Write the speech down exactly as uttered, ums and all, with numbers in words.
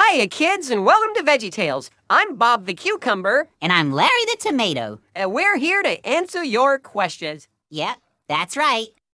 Hiya, kids, and welcome to VeggieTales. I'm Bob the Cucumber. And I'm Larry the Tomato. And we're here to answer your questions. Yep, that's right.